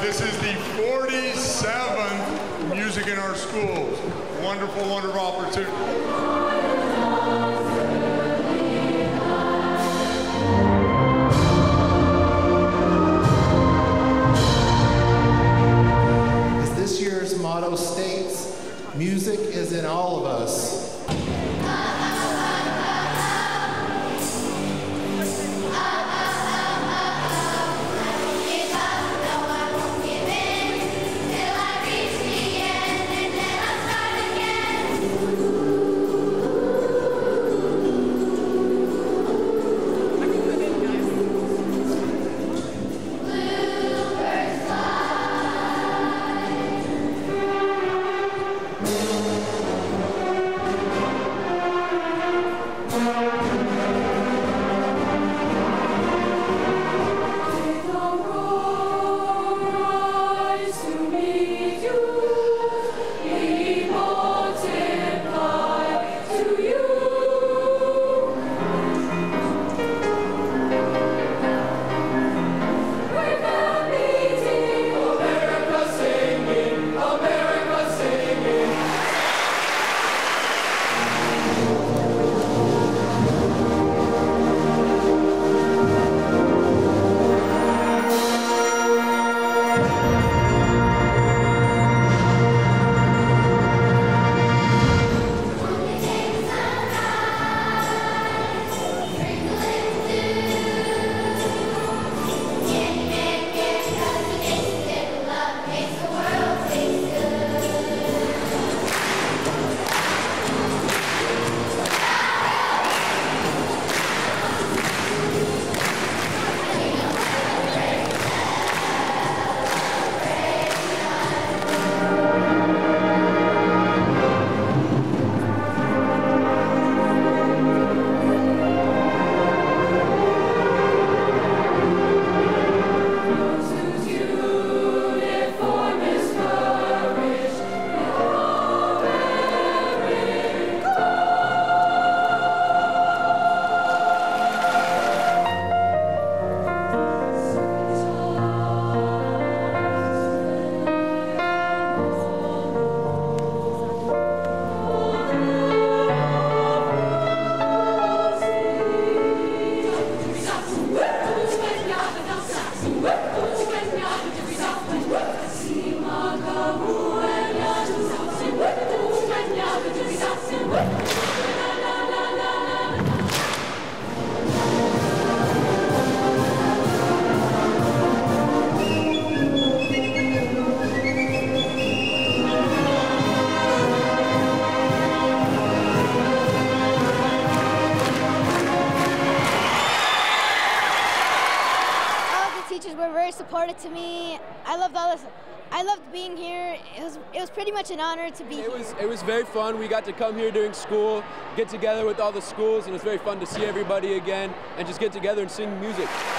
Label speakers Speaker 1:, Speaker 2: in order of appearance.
Speaker 1: This is the 47th Music in Our Schools. Wonderful, wonderful opportunity.
Speaker 2: As this year's motto states, music is in all of us.
Speaker 3: Teachers were very supportive to me. I loved all this. I loved being here. It was pretty much an honor to be here.
Speaker 4: It was very fun. We got to come here during school, get together with all the schools, and it was very fun to see everybody again and just get together and sing music.